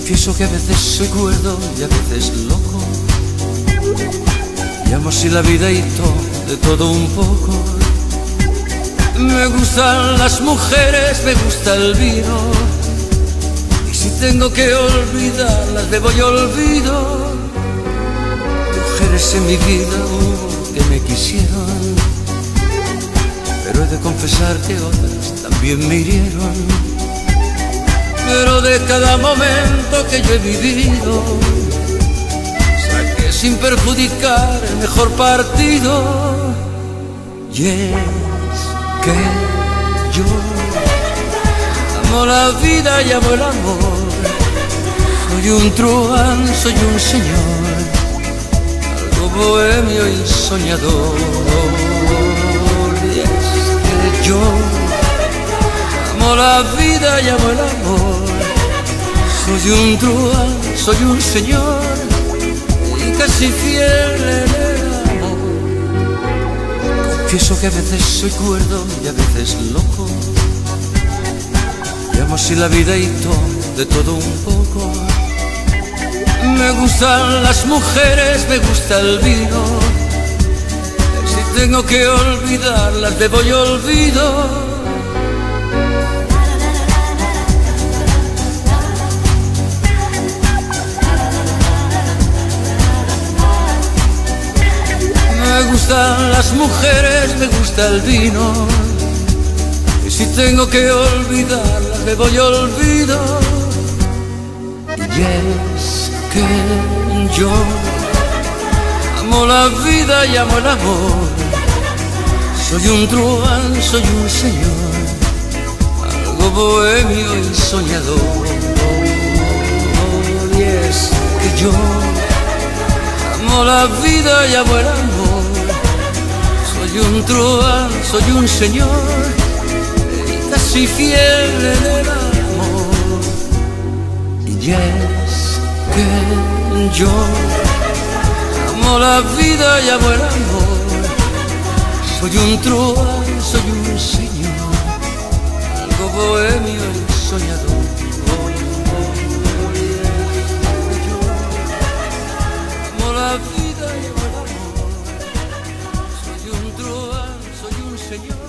Confieso que a veces soy cuerdo y a veces loco. Llamo así la vida y todo, de todo un poco. Me gustan las mujeres, me gusta el vino. Y si tengo que olvidarlas, bebo y olvido. Mujeres en mi vida hubo que me quisieron, pero he de confesar que otras también me hirieron. Pero de cada momento que yo he vivido, saqué sin perjudicar el mejor partido. Y es que yo amo la vida y amo el amor. Soy un truán, soy un señor, algo bohemio y soñador. Y es que yo amo la vida y amo el amor. Soy un truán, soy un señor y casi fiel en el amor. Confieso que a veces soy cuerdo y a veces loco. Llamo así la vida y todo, de todo un poco. Me gustan las mujeres, me gusta el vino. Si tengo que olvidarlas, bebo y olvido. Me gustan las mujeres, me gusta el vino. Y si tengo que olvidarlas, me voy y olvido. Y es que yo amo la vida y amo el amor. Soy un truán, soy un señor, algo bohemio y soñador. Y es que yo amo la vida y amo el amor. Soy un truán, soy un señor y casi fiel en el amor. Y es que yo amo la vida y amo el amor. Soy un truán, soy un señor, algo bohemio y soñador. Y es que yo amo la vida y amo el amor. Soy un truán, soy un señor.